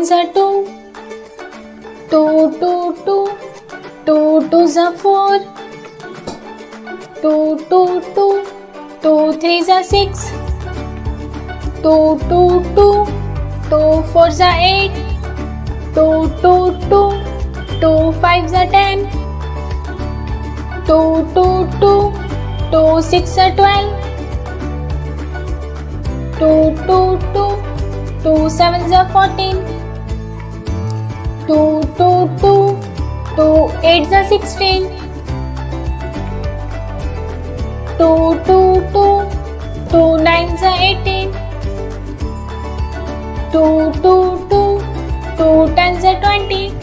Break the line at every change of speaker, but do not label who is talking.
ones are 2, 2, 2, 2, 2 twos are 4, 2, 2, 2, 2 threes are 6, 2, 2, 2, 2 fours are 8, 2, 2, 2, 2 fives are 10, 2, 2, 2, 2 6 are 12, 2, 2, 2, 2 sevens are 14, 2, 2, 2, 2 eights are 16, 2, 2, 2, 2 nines are 18, 2, 2, 2, 2 tens are 20,